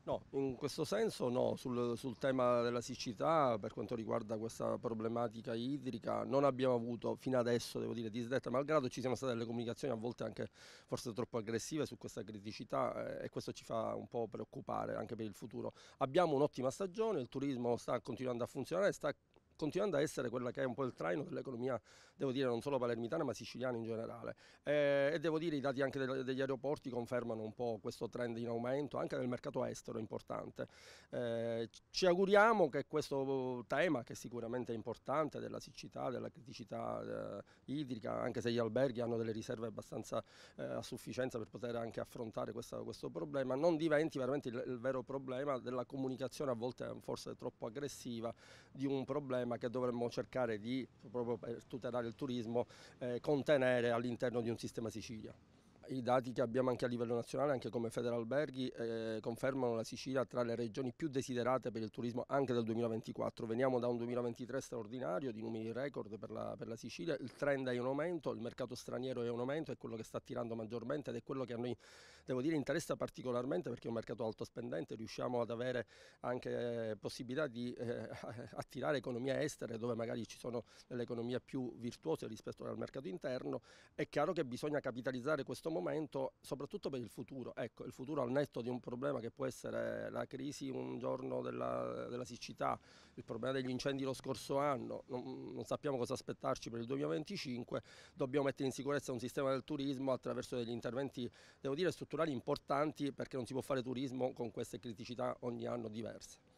No, in questo senso no, sul tema della siccità, per quanto riguarda questa problematica idrica, non abbiamo avuto fino adesso, devo dire, disdetta, malgrado ci siano state delle comunicazioni a volte anche forse troppo aggressive su questa criticità e questo ci fa un po' preoccupare anche per il futuro. Abbiamo un'ottima stagione, il turismo sta continuando a funzionare, sta continuando a essere quella che è un po' il traino dell'economia, devo dire, non solo palermitana ma siciliana in generale. E devo dire i dati anche degli aeroporti confermano un po' questo trend in aumento, anche nel mercato estero importante. Ci auguriamo che questo tema, che sicuramente è importante, della siccità, della criticità idrica, anche se gli alberghi hanno delle riserve abbastanza a sufficienza per poter anche affrontare questo problema, non diventi veramente il vero problema della comunicazione, a volte forse troppo aggressiva, di un problema che dovremmo cercare di, proprio per tutelare il turismo, contenere all'interno di un sistema Sicilia. I dati che abbiamo anche a livello nazionale, anche come Federalberghi, confermano la Sicilia tra le regioni più desiderate per il turismo anche del 2024. Veniamo da un 2023 straordinario di numeri record per la Sicilia, il trend è in aumento, il mercato straniero è in aumento, è quello che sta attirando maggiormente ed è quello che a noi, devo dire, interessa particolarmente perché è un mercato alto spendente, riusciamo ad avere anche possibilità di attirare economie estere dove magari ci sono delle economie più virtuose rispetto al mercato interno. È chiaro che bisogna capitalizzare questo momento soprattutto per il futuro. Ecco, il futuro al netto di un problema che può essere la crisi un giorno della siccità, il problema degli incendi lo scorso anno, non sappiamo cosa aspettarci per il 2025, dobbiamo mettere in sicurezza un sistema del turismo attraverso degli interventi, devo dire, strutturali importanti perché non si può fare turismo con queste criticità ogni anno diverse.